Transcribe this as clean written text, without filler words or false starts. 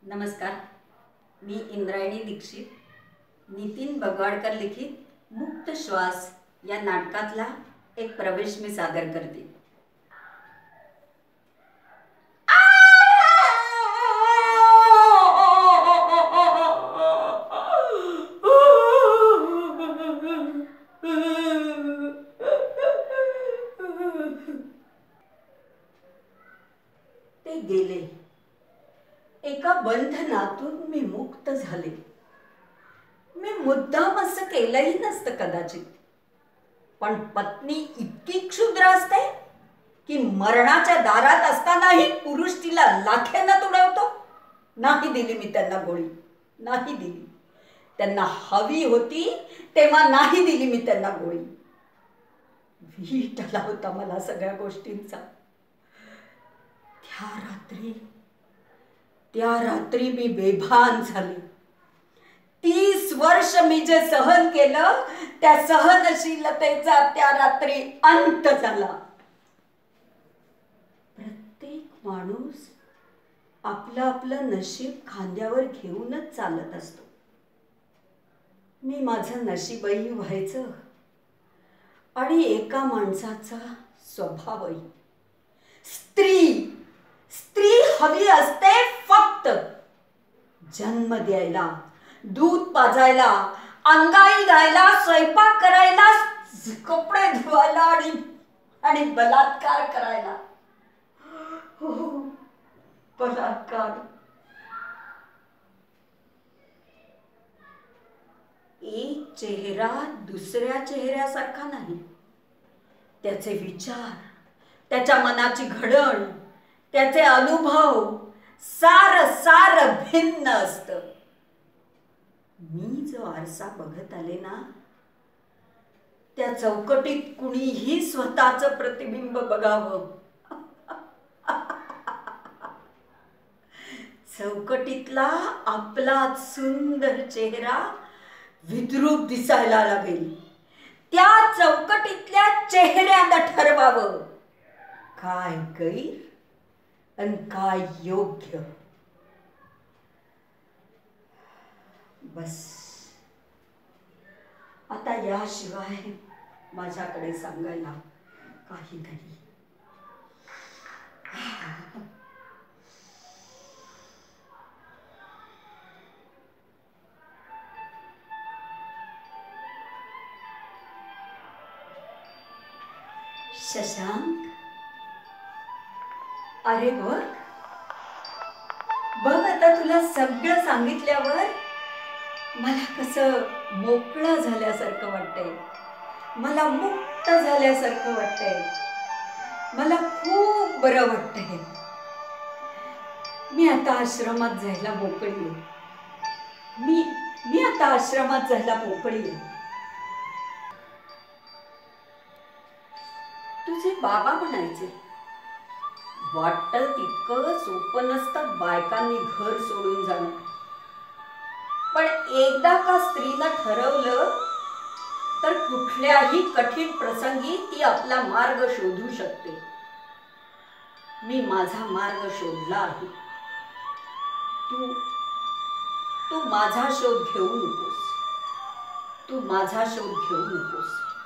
नमस्कार, मी इंद्रायणी दीक्षित नितीन बगवाडकर लिखित मुक्त श्वास या नाटकातला एक प्रवेश मी सादर करते। ते गेले, एका बंधनातून मी मुक्त झाले। मी मुद्दाम असं केलंही नसतं कदाचित, पण पत्नी इतकी क्षुद्र असते की मरणाच्या दारात असतानाही पुरुष तिला लाखेनं तुडवतो। नाही दिली मी त्यांना गोळी, नाही दिली। त्यांना हवी होती तेव्हा नाही दिली मी त्यांना गोळी। वीट आला होता मला सगळ्या गोष्टींचा। त्या रात्री मी बेभान झाले। 30 वर्ष मी जे सहन केलं त्या सहनशीलतेचा त्या रात्री अंत झाला। प्रत्येक माणूस आपलं आपलं नशीब खांद्यावर घेऊनच चालत असतो। मी माझं नशीबही व्हायचं आणि एका माणसाचा स्वभावही। स्त्री हवी असते फक्त जन्म द्यायला, दूध पाजायला, अंगाई घायला, स्वयंपाक करायला, कपडे धुवायला आणि बलात्कार करायला। हो, बलात्कार। एक चेहरा दुसऱ्या चेहऱ्यासारखा नाही। त्याचे विचार, त्याच्या मनाची घडण, त्याचे अनुभव सार भिन्न असतं। मी जो आरसा बघत आले ना, त्या चौकटीत कुणीही स्वतःचं प्रतिबिंब बघावं। चौकटीतला आपला सुंदर चेहरा विद्रूप दिसायला लागेल। त्या चौकटीतल्या चेहऱ्यानं ठरवावं काय गैर आणि काय योग्य। बस आता याशिवाय माझ्याकडे सांगायला काही नाही। शशांक, अरे बघ आता तुला सगळं सांगितल्यावर मला कसं मोकळं झाल्यासारखं वाटतंय। मला मुक्त झाल्यासारखं वाटतंय। मला खूप बरं वाटतंय। मी आता आश्रमात जायला मोकळी आहे। मी आता आश्रमात जायला मोकळी आहे। तुझे बाबा म्हणायचे, वाटतं तितकं सोपं नसतं बायकांनी घर सोडून जाणं, पण एकदा का स्त्रीनं ठरवलं तर कुठल्याही कठीण प्रसंगी ती आपला मार्ग शोधू शकते। मी माझा मार्ग शोधला आहे। तू माझा शोध घेऊ नकोस।